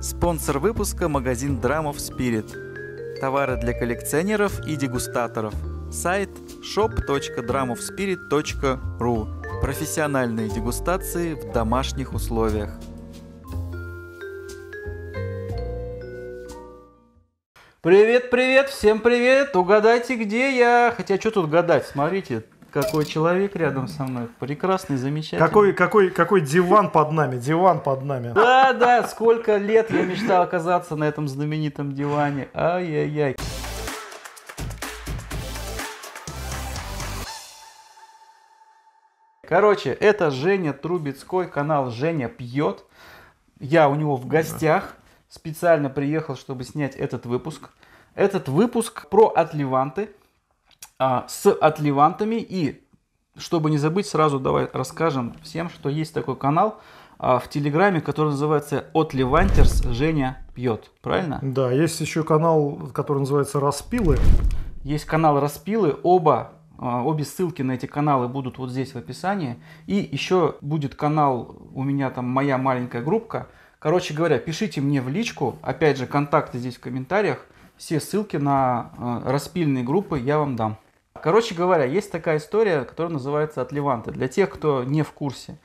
Спонсор выпуска – магазин Drum of Spirit. Товары для коллекционеров и дегустаторов. Сайт shop.drumofspirit.ru. Профессиональные дегустации в домашних условиях. Привет, привет, всем привет! Угадайте, где я? Хотя, что тут гадать? Смотрите, какой человек рядом со мной. Прекрасный, замечательный. Какой диван под нами, диван под нами. Да, сколько лет я мечтал оказаться на этом знаменитом диване. Ай-яй-яй. Короче, это Женя Трубецкой, канал Женя Пьет. Я у него в гостях. Специально приехал, чтобы снять этот выпуск. Этот выпуск про отливанты. С отливантами. И, чтобы не забыть, сразу давай расскажем всем, что есть такой канал в Телеграме, который называется Отливантерс Женя Пьет. Правильно? Да, есть еще канал, который называется Распилы. Есть канал Распилы. Обе ссылки на эти каналы будут вот здесь в описании. И еще будет канал, у меня там моя маленькая группка. Короче говоря, пишите мне в личку. Опять же, контакты здесь в комментариях. Все ссылки на распильные группы я вам дам. Короче говоря, есть такая история, которая называется отливанты. Для тех, кто не в курсе.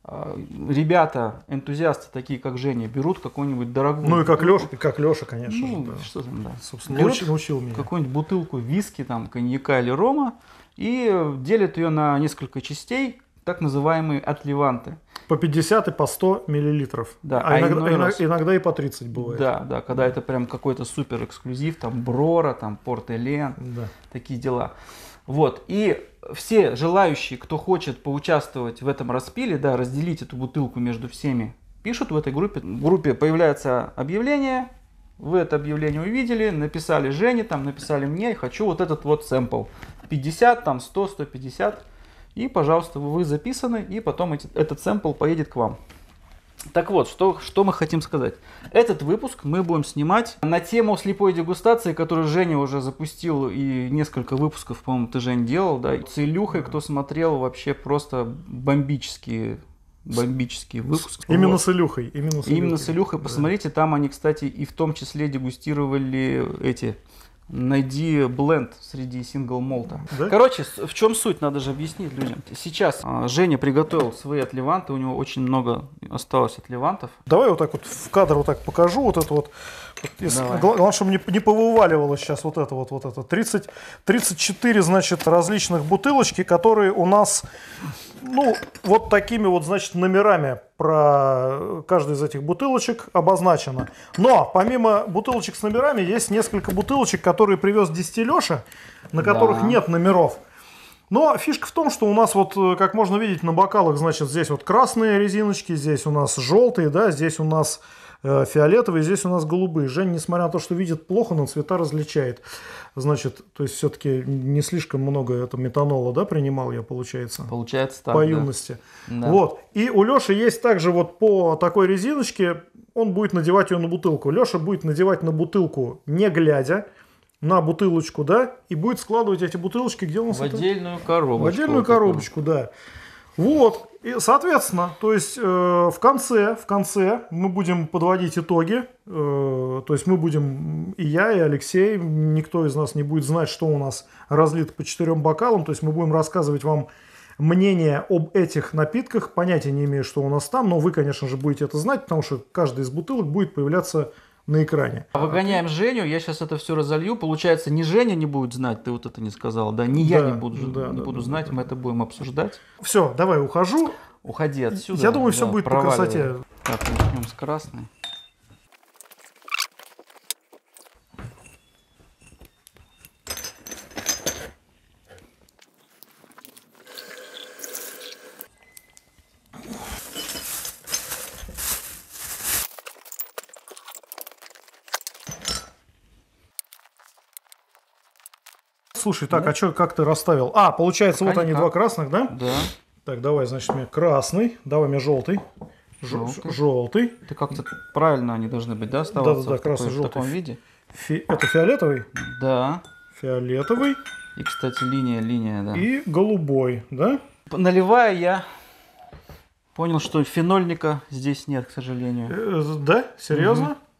Ребята, энтузиасты, такие как Женя, берут какую-нибудь дорогую... Ну и как Леша, конечно. Ну, да. что там, да. Собственно, научил меня. Какую-нибудь бутылку виски, там, коньяка или рома и делят ее на несколько частей, так называемые отливанты. По 50 и по 100 миллилитров. Да, иногда и по 30 бывает. Да, когда это прям какой-то супер эксклюзив, там Брора, там Порт-Элен, такие дела. Вот, и все желающие, кто хочет поучаствовать в этом распиле, да, разделить эту бутылку между всеми, пишут в этой группе. В группе появляется объявление, вы это объявление увидели, написали Жене, там, написали мне, хочу вот этот вот сэмпл. 50, там, 100, 150, и, пожалуйста, вы записаны, и потом этот сэмпл поедет к вам. Так вот, что мы хотим сказать. Этот выпуск мы будем снимать на тему слепой дегустации, которую Женя уже запустил, и несколько выпусков, по-моему, ты, Жень, делал, да. С Илюхой, кто смотрел, вообще просто бомбический выпуск. Именно вот. с Илюхой. Именно с Илюхой. Посмотрите, там они, кстати, и в том числе дегустировали найди бленд среди сингл-молта. Да? Короче, в чем суть, надо же объяснить людям. Сейчас Женя приготовил свои отливанты, у него очень много осталось отливантов. Давай вот так вот в кадр вот так покажу вот это вот. Главное, чтобы не повываливалось сейчас вот это. 34, значит, различных бутылочки, которые у нас, ну, вот такими вот, значит, номерами про каждую из этих бутылочек обозначено. Но помимо бутылочек с номерами есть несколько бутылочек, которые привез дистиллёша, на которых нет номеров. Но фишка в том, что у нас вот, как можно видеть на бокалах, значит, здесь вот красные резиночки, здесь у нас желтые, да, здесь у нас фиолетовые, здесь у нас голубые. Жень, несмотря на то, что видит плохо, но цвета различает. Значит, то есть все-таки не слишком много метанола, да, принимал я, получается? Получается так, по юности. Да. Вот. И у Леши есть также вот по такой резиночке, он будет надевать ее на бутылку. Леша будет надевать на бутылку, не глядя, на бутылочку, да, и будет складывать эти бутылочки, где у нас в отдельную коробочку. В отдельную коробочку, да. Вот, и, соответственно, то есть в конце мы будем подводить итоги, то есть мы будем, и я, и Алексей, никто из нас не будет знать, что у нас разлито по 4 бокалам, то есть мы будем рассказывать вам мнение об этих напитках, понятия не имею, что у нас там, но вы, конечно же, будете это знать, потому что каждая из бутылок будет появляться на экране. Выгоняем Женю, я сейчас это все разолью. Получается, не Женя не будет знать, ты вот это не сказал, да? Не я не буду знать, мы это будем обсуждать. Все, давай ухожу. Уходи отсюда. Я думаю, все будет по красоте. Так, начнем с красной. Слушай, так, а что, как ты расставил? Получается, вот они, два красных, да? Да. Так, давай, значит, мне красный, давай мне желтый. Желтый. Ты как-то правильно они должны быть, да, оставаться в таком виде? Это фиолетовый? Да. Фиолетовый. И, кстати, линия, да. И голубой, да? Наливая, я понял, что фенольника здесь нет, к сожалению. Да? Серьезно?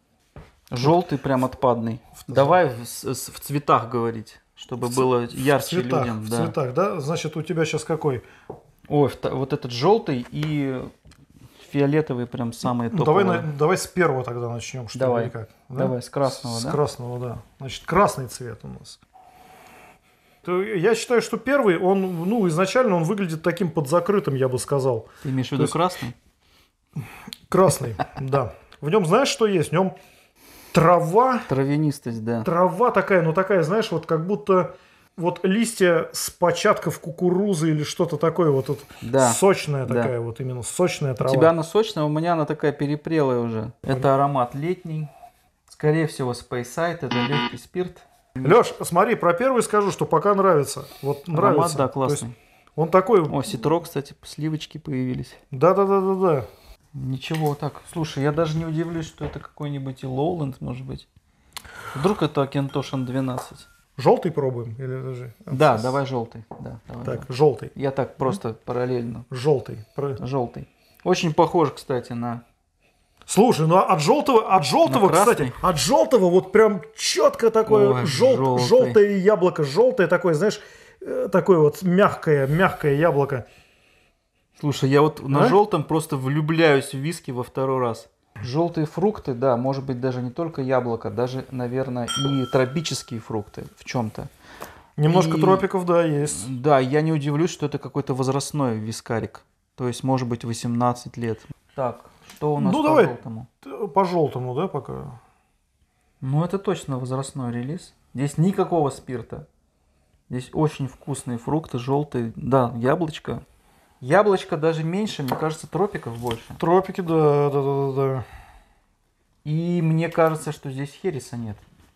Желтый прям отпадный. Давай в цветах говорить, чтобы было ярче людям. В цветах, да? Значит, у тебя сейчас какой? Ой, вот этот желтый и фиолетовый прям самые топовые. Давай с первого тогда начнем, что давай. ли, как? Да? Давай, с красного, С красного, да. Значит, красный цвет у нас. Я считаю, что первый, он, ну, изначально он выглядит таким подзакрытым, я бы сказал. Ты имеешь в виду красный? Красный, да. В нем, знаешь, что есть? В нем трава. Травянистость, да. Трава такая, ну такая, знаешь, вот как будто вот листья с початков кукурузы или что-то такое, вот да. Сочная такая, вот именно сочная трава. У тебя она сочная, у меня она такая перепрелая уже. Это аромат летний. Скорее всего, Speyside, это легкий спирт. Леш, смотри, про первый скажу, что пока нравится. Вот нравится. Аромат, да, классный. Он такой... О, ситро, кстати, сливочки появились. Да. Ничего, так. Слушай, я даже не удивлюсь, что это какой-нибудь и Lowland, может быть. Вдруг это Акинтошин 12. Желтый пробуем? Или даже... Да, давай желтый. Да, давай, так, желтый. Я так просто параллельно. Желтый. Желтый. Очень похож, кстати, на... Слушай, ну от желтого, кстати, от желтого вот прям четко такое желтое яблоко, желтое такое, знаешь, такое вот мягкое яблоко. Слушай, я вот на желтом просто влюбляюсь в виски во второй раз. Желтые фрукты, да, может быть даже не только яблоко, даже, наверное, и тропические фрукты в чем-то. Немножко тропиков, да, есть. Да, я не удивлюсь, что это какой-то возрастной вискарик. То есть, может быть, 18 лет. Так, что у нас по желтому? По желтому, да, пока? Ну, это точно возрастной релиз. Здесь никакого спирта. Здесь очень вкусные фрукты, желтые. Да, яблочко. Яблочко даже меньше, мне кажется, тропиков больше. Тропики, да. И мне кажется, что здесь хереса нет.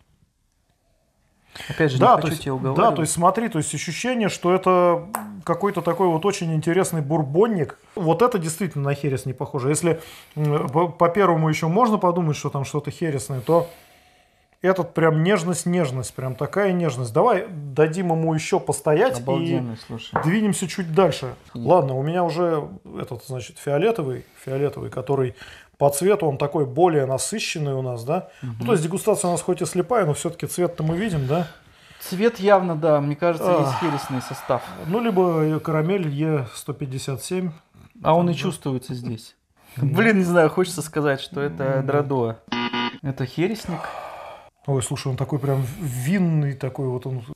Опять же, да, не хочу тебя уговаривать. Да, то есть смотри, то есть ощущение, что это какой-то такой вот очень интересный бурбонник. Вот это действительно на херес не похоже. Если по первому еще можно подумать, что там что-то хересное, то этот прям нежность, прям такая нежность. Давай дадим ему еще постоять и двинемся чуть дальше. Ладно, у меня уже этот, значит, фиолетовый, который по цвету он такой более насыщенный у нас, да? Ну, то есть дегустация у нас хоть и слепая, но все-таки цвет-то мы видим, да? Цвет явно, да, мне кажется, есть хересный состав. Ну, либо карамель Е157. А он и чувствуется здесь. Блин, не знаю, хочется сказать, что это Драдуа. Это хересник. Ой, слушай, он такой прям винный такой вот он.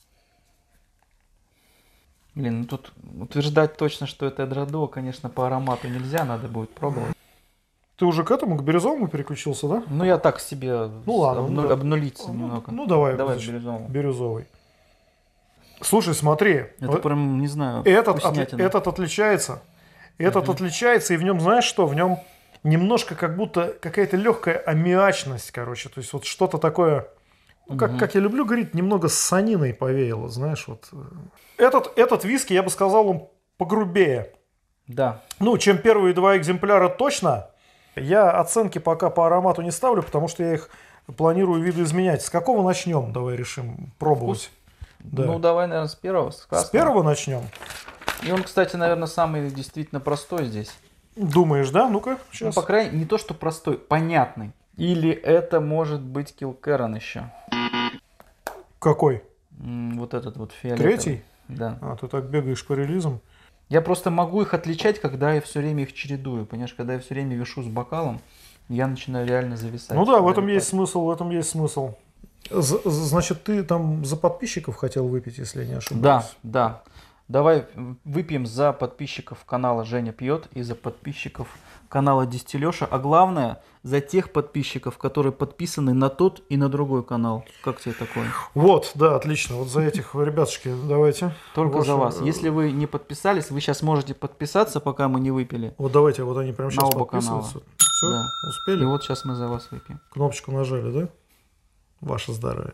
Блин, ну тут утверждать точно, что это Драдуа, конечно, по аромату нельзя, надо будет пробовать. Ты уже к этому, к бирюзовому переключился, да? Ну, я так себе обнулить немного. Ну, давай значит, бирюзовый. Слушай, смотри. Это прям, не знаю, этот отличается. Этот отличается, и в нем, знаешь что, в нем немножко как будто какая-то легкая аммиачность, короче. То есть вот что-то такое... Ну, как я люблю говорить, немного с саниной повеяло, знаешь, вот. Этот виски, я бы сказал, он погрубее. Да. Ну, чем первые два экземпляра точно. Я оценки пока по аромату не ставлю, потому что я их планирую видоизменять. С какого начнем? Давай решим пробовать. Да. Ну, давай, наверное, с первого. С первого начнем. И он, кстати, наверное, самый действительно простой здесь. Думаешь, да? Ну-ка, сейчас. Ну, по крайней мере, не то, что простой, понятный. Или это может быть Килкерран еще. Какой? Вот этот вот фиолетовый. Третий? Да. А, ты так бегаешь по релизам. Я просто могу их отличать, когда я все время их чередую. Понимаешь, когда я все время вешу с бокалом, я начинаю реально зависать. Ну да, в этом есть смысл, Значит, ты там за подписчиков хотел выпить, если я не ошибаюсь. Да. Давай выпьем за подписчиков канала Женя пьет и за подписчиков канала Дистилеша, а главное за тех подписчиков, которые подписаны на тот и на другой канал. Как тебе такое? Вот, да, отлично. Вот за этих, ребятушки, давайте. Только за вас. Если вы не подписались, вы сейчас можете подписаться, пока мы не выпили. Вот давайте, вот они прямо сейчас подписываются. Канала. Все, да. Успели? И вот сейчас мы за вас выпьем. Кнопочку нажали, да? Ваше здоровье.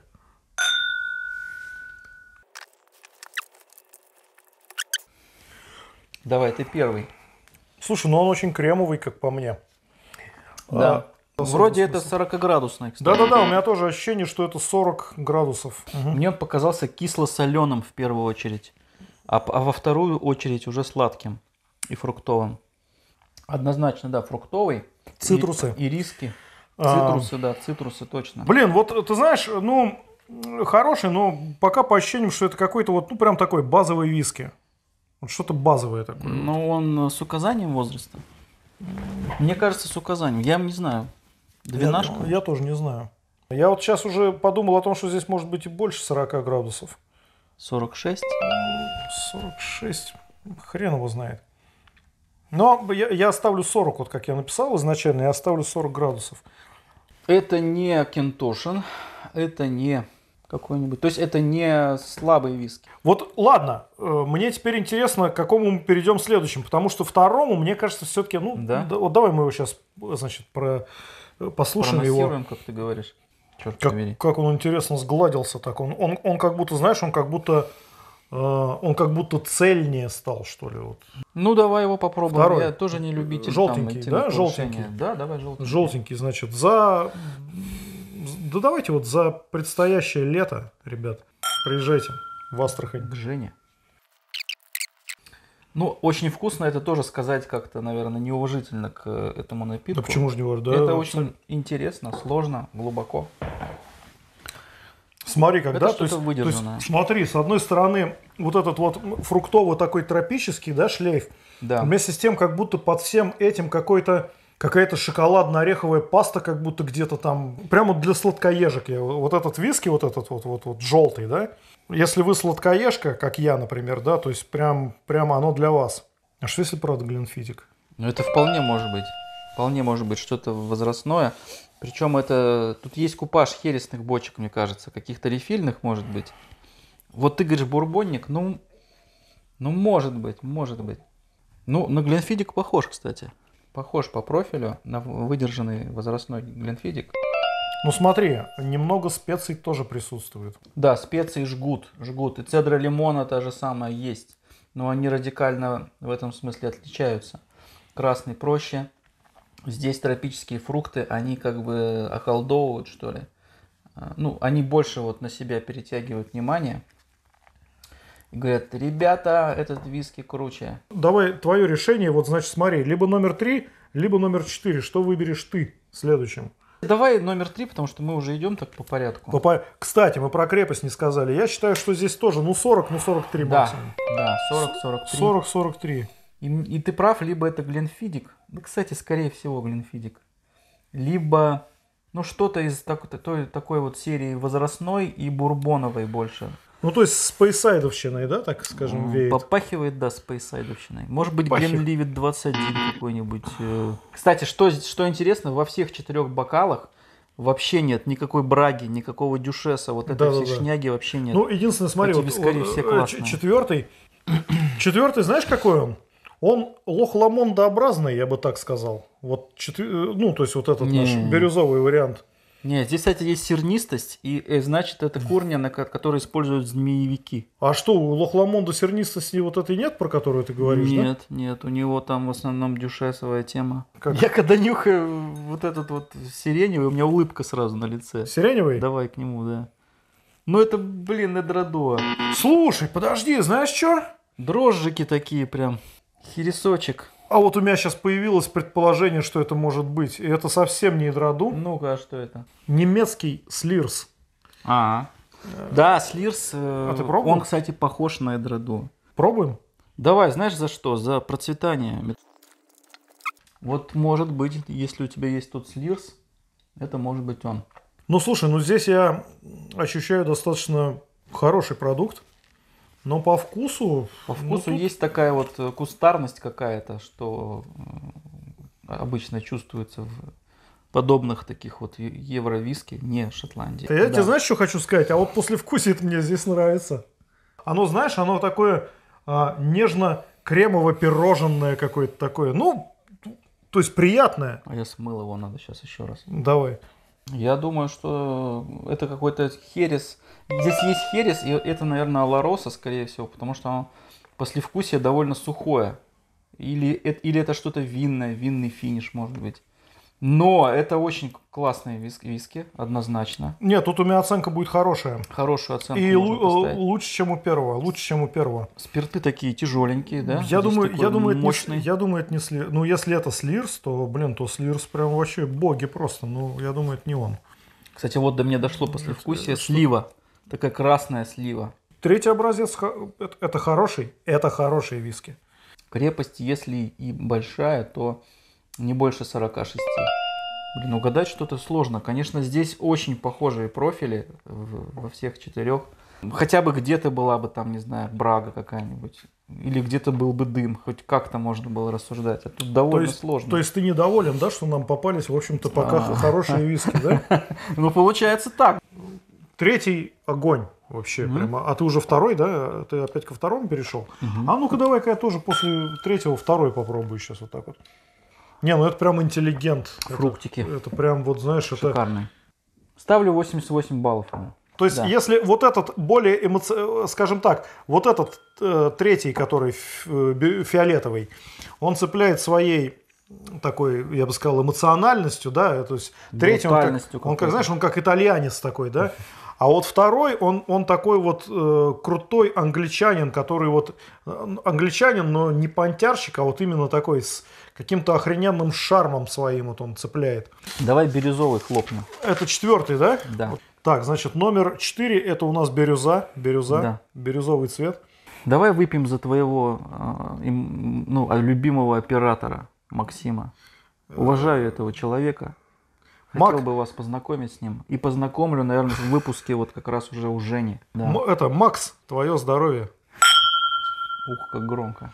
Давай, ты первый. Слушай, ну он очень кремовый, как по мне. Да. Вроде это 40-градусный, кстати. Да, у меня тоже ощущение, что это 40 градусов. Мне он показался кисло-соленым в первую очередь, а во вторую очередь уже сладким и фруктовым. Однозначно, да, фруктовый. Цитрусы. Ириски. Цитрусы, да, цитрусы точно. Блин, вот ты знаешь, ну, хороший, но пока по ощущениям, что это какой-то вот, ну, прям такой базовый виски. Вот что-то базовое такое. Ну, он с указанием возраста. Мне кажется, с указанием. Я не знаю. Двенашка? Я тоже не знаю. Я вот сейчас уже подумал о том, что здесь может быть и больше 40 градусов. 46? 46, хрен его знает. Но я оставлю 40, вот как я написал изначально, я оставлю 40 градусов. Это не Кентошин, это не какой-нибудь, то есть это не слабый виски. Вот ладно, мне теперь интересно, к какому мы перейдем следующим, потому что второму, мне кажется, все-таки, ну, да? Вот давай мы его сейчас, значит, послушаем его. Как ты говоришь. Черт побери. Как он интересно сгладился так, он как будто, знаешь, он как будто цельнее стал, что ли. Вот. Ну, давай его попробуем. Второй. Я тоже не любитель. Желтенький, там, да? Желтенький. Да, давай желтенький. Желтенький, значит, Да давайте вот за предстоящее лето, ребят, приезжайте в Астрахань. К Жене. Ну, очень вкусно, это тоже сказать как-то, наверное, неуважительно к этому напитку. Да почему же не уважительно? Да, это очень интересно, сложно, глубоко. Смотри, когда, то есть, смотри, с одной стороны, вот этот вот фруктовый такой тропический, да, шлейф, да. Вместе с тем, как будто под всем этим какая-то шоколадно-ореховая паста, как будто где-то там, прямо для сладкоежек. Вот этот виски, вот этот вот желтый, да, если вы сладкоежка, как я, например, да, то есть прямо оно для вас. А что если, правда, Гленфидик? Ну, это вполне может быть. Вполне может быть что-то возрастное. Причем тут есть купаж хересных бочек, мне кажется, каких-то рефильных, может быть. Вот ты говоришь бурбонник, ну может быть. Ну, на Гленфидик похож, кстати. Похож по профилю на выдержанный возрастной Гленфидик. Ну смотри, немного специй тоже присутствует. Да, специи жгут. И цедра лимона та же самая есть. Но они радикально в этом смысле отличаются. Красный проще. Здесь тропические фрукты, они как бы околдовывают, что ли. Ну, они больше вот на себя перетягивают внимание. И говорят, ребята, этот виски круче. Давай твое решение, вот значит смотри, либо номер 3, либо номер 4. Что выберешь ты следующим? Давай номер 3, потому что мы уже идем так по порядку. Кстати, мы про крепость не сказали. Я считаю, что здесь тоже 40, 43 максимум. Да, 40-43. 40-43. И ты прав, либо это Гленфидик. Да, кстати, скорее всего Гленфидик. Либо, что-то из такой вот серии возрастной и бурбоновой больше. Ну, то есть спейсайдовщиной, да, так скажем, веет? Попахивает, да, спейсайдовщиной. Может быть, Гленливит 21 какой-нибудь. Кстати, что интересно, во всех 4 бокалах вообще нет никакой браги, никакого дюшеса, вот этой всей шняги вообще нет. Ну, единственное, смотри, четвертый, знаешь, какой он? Он лохламондообразный, я бы так сказал. Вот, то есть вот этот наш бирюзовый вариант. Нет, здесь, кстати, есть сернистость, и значит, это корни, которые используют змеевики. А что, у лохламонда сернистости вот этой нет, про которую ты говоришь, Нет, у него там в основном дюшесовая тема. Как? Я когда нюхаю вот этот вот сиреневый, у меня улыбка сразу на лице. Сиреневый? Давай к нему, да. Ну это, эдрадо. Слушай, подожди, знаешь что? Дрожжики такие прям, хересочек. А вот у меня сейчас появилось предположение, что это может быть. И это совсем не эдраду. Ну-ка, а что это? Немецкий слирс. Да, слирс. А ты пробовал? Он, кстати, похож на эдраду. Пробуем? Давай, знаешь за что? За процветание. Вот может быть, если у тебя есть тут слирс, это может быть он. Ну слушай, здесь я ощущаю достаточно хороший продукт. Но по вкусу... есть такая вот кустарность какая-то, что обычно чувствуется в подобных таких вот евровиски, не Шотландии. Я тебе знаешь, что хочу сказать? А вот послевкусие мне здесь нравится. Оно, знаешь, оно такое нежно-кремово-пироженное какое-то такое. То есть приятное. А я смыл его, надо сейчас еще раз. Давай. Я думаю, что это какой-то херес. Здесь есть херес, и это, наверное, Олороса, скорее всего, потому что оно послевкусие довольно сухое. Или это что-то винное, винный финиш, может быть. Но это очень классные виски, однозначно. Нет, тут у меня оценка будет хорошая. Хорошую оценку. И лучше, чем у первого. Лучше, чем у первого. Спирты такие тяжеленькие, да? Я думаю, мощный. я думаю, это не Слирс. Ну, если это Слирс, то, блин, то Слирс прям вообще боги просто. Ну, я думаю, это не он. Кстати, вот до меня дошло послевкусие. Слива. Такая красная слива. Третий образец, это хороший виски. Крепость, если и большая, то не больше 46. Блин, угадать что-то сложно. Конечно, здесь очень похожие профили во всех 4. Хотя бы где-то была бы там, не знаю, брага какая-нибудь. Или где-то был бы дым. Хоть как-то можно было рассуждать. А тут довольно сложно. То есть ты недоволен, да, что нам попались, в общем-то, пока хорошие виски, да? Ну, получается так. Третий огонь вообще прямо. А ты уже второй, да? Ты опять ко второму перешел? А ну-ка давай-ка я тоже после третьего второй попробую сейчас вот так вот. Не, ну это прям интеллигент. Фруктики. Это прям вот, знаешь, шикарный. Ставлю 88 баллов ему. То есть, если вот этот более скажем так, вот этот третий, который фиолетовый, он цепляет своей такой, я бы сказал, эмоциональностью, да, то есть третий, он как, знаешь, он как итальянец такой, да, а вот второй, он такой вот крутой англичанин, который вот, англичанин, но не понтярщик, а вот именно такой с каким-то охрененным шармом своим вот он цепляет. Давай бирюзовый хлопну. Это четвертый, да? Да. Так, значит, номер 4 это у нас бирюза, да. Бирюзовый цвет. Давай выпьем за твоего любимого оператора Максима. Уважаю этого человека. Хотел бы вас познакомить с ним. И познакомлю, наверное, в выпуске вот как раз уже у Жени. Да. Это Макс, твое здоровье. Ух, как громко.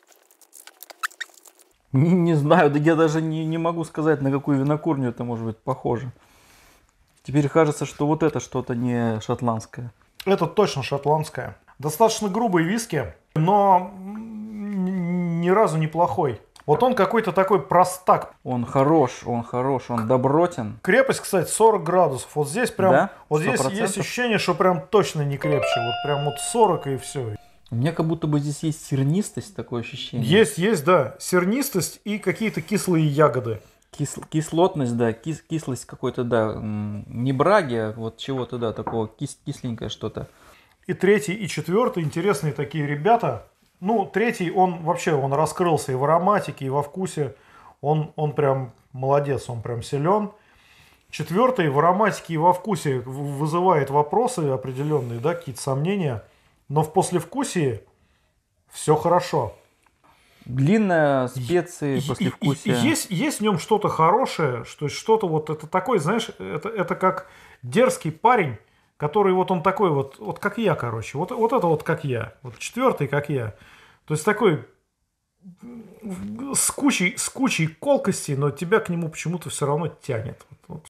Не знаю, да я даже не могу сказать, на какую винокурню это может быть похоже. Теперь кажется, что вот это что-то не шотландское. Это точно шотландское. Достаточно грубый виски, но ни разу не плохой. Вот он какой-то такой простак. Он хорош, он добротен. Крепость, кстати, 40 градусов. Вот здесь прям, да? вот здесь есть ощущение, что прям точно не крепче. Вот прям вот 40 и все. У меня как будто бы здесь есть сернистость, такое ощущение. Есть, да. Сернистость и какие-то кислые ягоды. Кислотность, да, кислость какой-то, да, не браги, а вот чего-то, да, такого кисленькое что-то. И третий, и четвертый интересные такие ребята. Ну, третий, он раскрылся и в ароматике, и во вкусе. Он прям молодец, он прям силен. Четвертый в ароматике и во вкусе вызывает вопросы определенные, да, какие-то сомнения. Но в послевкусии все хорошо. Длинная специи, послевкусие. Есть в нем что-то хорошее, что-то вот это такое, знаешь, это как дерзкий парень, который вот он такой вот как я, короче, вот это вот как я, вот четвертый как я. То есть такой с кучей колкостей, но тебя к нему почему-то все равно тянет. Вот.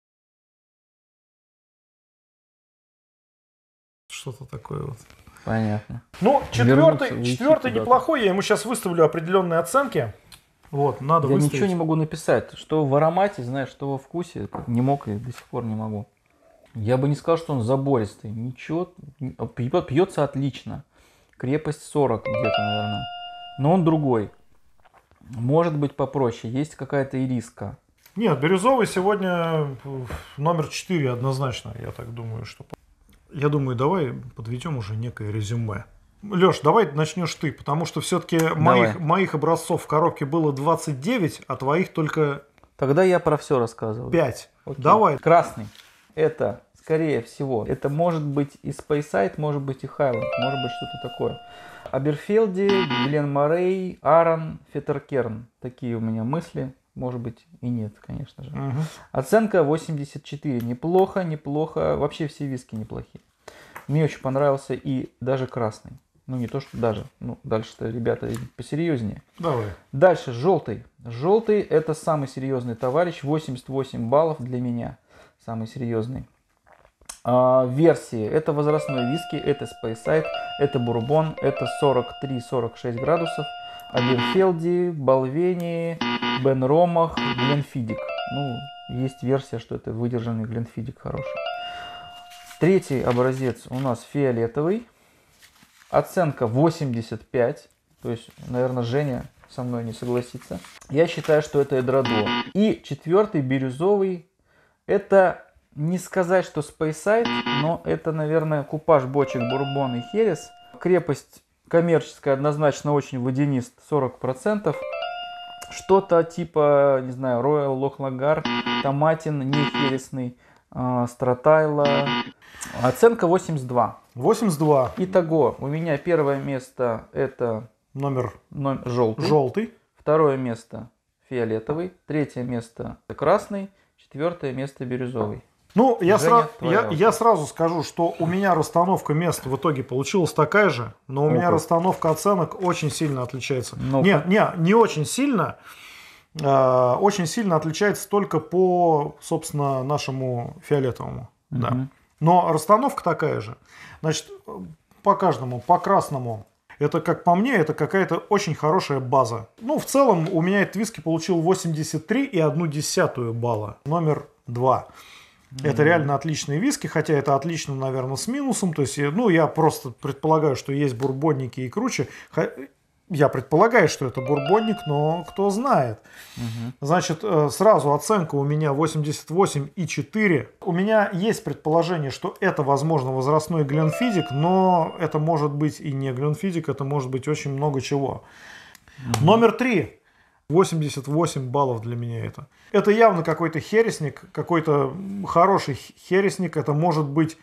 Что-то такое вот. Понятно. Ну, четвертый неплохой, я ему сейчас выставлю определенные оценки. Вот, надо выставить. Я ничего не могу написать, что в аромате, знаешь, что во вкусе, не мог и до сих пор не могу. Я бы не сказал, что он забористый, ничего, пьется отлично. Крепость 40 где-то, наверное. Но он другой. Может быть попроще, есть какая-то ириска. Нет, бирюзовый сегодня номер 4 однозначно, я так думаю, что... Я думаю, давай подведем уже некое резюме. Леш, давай начнешь ты, потому что все-таки моих образцов в коробке было 29, а твоих только... Тогда я про все рассказываю. 5. Окей. Давай. Красный. Это, скорее всего, это может быть и Speyside, может быть и Highland, может быть что-то такое. Аберфелди, Глен Морей, Аарон, Феттеркерн. Такие у меня мысли. Может быть и нет, конечно же. Угу. Оценка 84. Неплохо. Вообще все виски неплохие. Мне очень понравился и даже красный. Ну не то, что даже. Ну дальше-то ребята посерьезнее. Давай. Дальше желтый. Желтый это самый серьезный товарищ. 88 баллов для меня. Самый серьезный. Версии. Это возрастной виски. Это Speyside. Это бурбон. Это 43-46 градусов. Аберфелди, Балвени, Бен Ромах, Гленфидик. Ну, есть версия, что это выдержанный Гленфидик хороший. Третий образец у нас фиолетовый. Оценка 85. То есть, наверное, Женя со мной не согласится. Я считаю, что это Эдрадо. И четвертый, бирюзовый, это не сказать, что Speyside, но это, наверное, купаж бочек Бурбон и Херес. Крепость коммерческая однозначно очень водянист, 40%. Что-то типа, не знаю, Royal Лохлагар, Томатин, не хересный, Стратайла. Оценка 82. 82. Итого, у меня первое место это Номер желтый. желтый. Второе место фиолетовый. Третье место красный. Четвертое место бирюзовый. Ну, я Женя, сразу скажу, что у меня расстановка мест в итоге получилась такая же, но у меня расстановка оценок очень сильно отличается. Не очень сильно. Очень сильно отличается только по, собственно, нашему фиолетовому. Да. Но расстановка такая же. Значит, по каждому, по красному, это, как по мне, это какая-то очень хорошая база. Ну, в целом, у меня этот виски получил 83,1 балла. Номер 2. Это реально отличные виски, хотя это отлично, наверное, с минусом. То есть, ну, я просто предполагаю, что есть бурбонники и круче. Я предполагаю, что это бурбонник, но кто знает. Значит, сразу оценка у меня 88,4. У меня есть предположение, что это, возможно, возрастной Гленфидик, но это может быть и не Гленфидик, это может быть очень много чего. Номер 3. 88 баллов для меня это. Это явно какой-то хересник, какой-то хороший хересник. Это может быть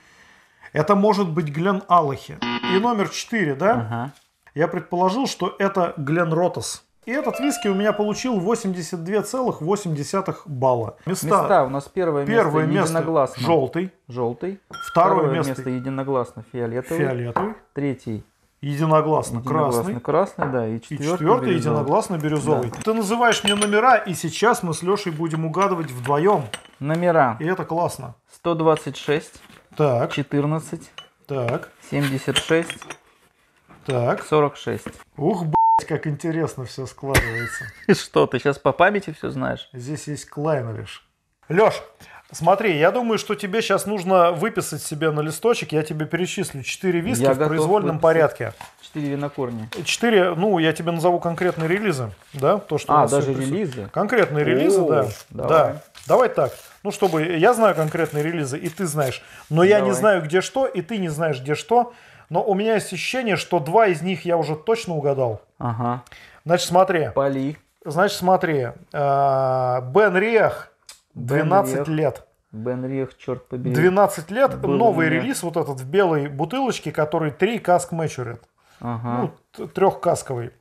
Глен Аллахи. И номер 4, да? Я предположил, что это Глен Ротас. И этот виски у меня получил 82,8 балла. Места у нас первое место единогласно. Желтый. Второе место единогласно фиолетовый. Третий единогласно красный, да, и четвертый единогласно бирюзовый. Да. Ты называешь мне номера, и сейчас мы с Лешей будем угадывать вдвоем. Номера. И это классно. 126. Так. 14. Так. 76. Так. 46. Ух, блядь, как интересно все складывается. Что, ты сейчас по памяти все знаешь? Здесь есть Клайнолиш. Леш, смотри, я думаю, что тебе сейчас нужно выписать себе на листочек. Я тебе перечислю 4 виски в произвольном порядке. 4 винокурни. 4, ну, я тебе назову конкретные релизы. Да? То, что даже релизы? Конкретные релизы, да. Давай. Да. Давай так. Ну, чтобы я знаю конкретные релизы, и ты знаешь. Но я не знаю, где что, и ты не знаешь, где что. Но у меня есть ощущение, что 2 из них я уже точно угадал. Ага. Значит, смотри. Пали. Значит, смотри. Бен Риах, 12 лет. Бен Риах, черт побери. 12 лет. Новый релиз, вот этот в белой бутылочке, который 3 каск мэчурит. Ага. Ну, 3-касковый.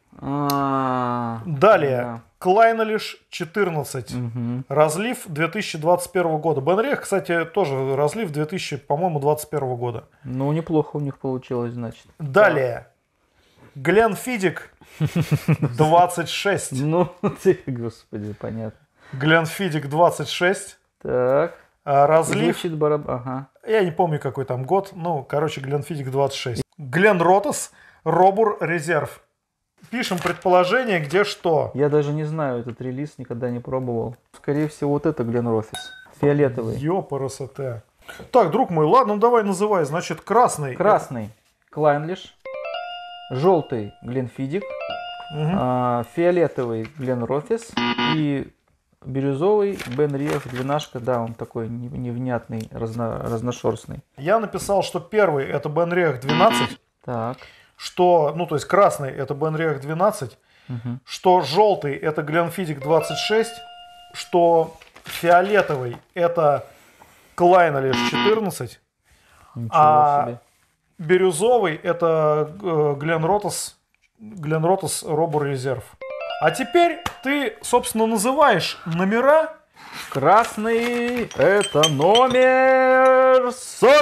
Далее. Клайнолиш 14. Разлив 2021 года. Бен Риах, кстати, тоже разлив 2021 года. Ну, неплохо у них получилось, значит. Далее. Гленфидик 26. Ну, ты, господи, понятно. Гленфидик 26. Так. Разлив. Ага. Я не помню, какой там год. Ну, короче, Гленфидик 26. Глен Ротас, Робур Резерв. Пишем предположение, где что. Я даже не знаю этот релиз, никогда не пробовал. Скорее всего, вот это Глен Ротас. Фиолетовый. Ёпарасоте. Так, друг мой, ладно, давай называй. Значит, красный. Красный. Клайнлиш. Желтый Гленфидик. Фиолетовый Глен Ротас. И бирюзовый Бен Риах, двенашка, да, он такой невнятный, разношерстный. Я написал, что первый это Бен Риах 12. Так. Что, ну, то есть красный это Бен Риах 12. Что желтый это Гленфидик 26. Что фиолетовый это Клайнолиш 14. Ничего себе. Бирюзовый это Глен Ротас Робур Резерв. А теперь ты, собственно, называешь номера. Красный это номер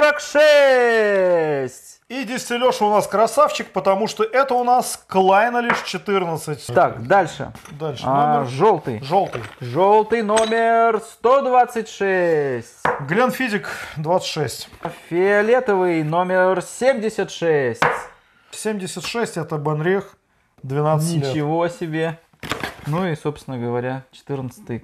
46. И здесь Леша у нас красавчик, потому что это у нас Клайнолиш 14. Так, дальше. Номер... Желтый. Желтый номер 126. Гленфидик 26. Фиолетовый номер 76. 76 это Бен Риах 12 лет. Ничего себе. Ну и, собственно говоря, 14-й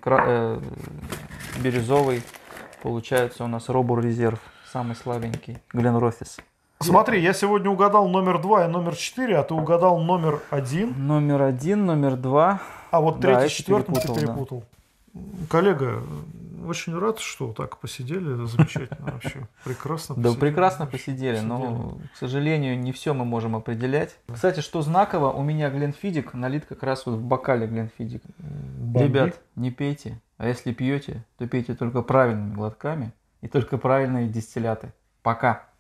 бирюзовый. Получается у нас Робур Резерв. Самый слабенький. Глен Ротас. Смотри, я сегодня угадал номер 2 и номер 4, а ты угадал номер 1. Номер 1, номер 2. А вот третий, четвертым ты перепутал. Да. Коллега, очень рад, что так посидели. Замечательно вообще. Прекрасно посидели. Да, прекрасно посидели, но, к сожалению, не все мы можем определять. Кстати, что знаково, у меня Гленфидик налит как раз вот в бокале Гленфидик. Ребят, не пейте. А если пьете, то пейте только правильными глотками и только правильные дистилляты. Пока.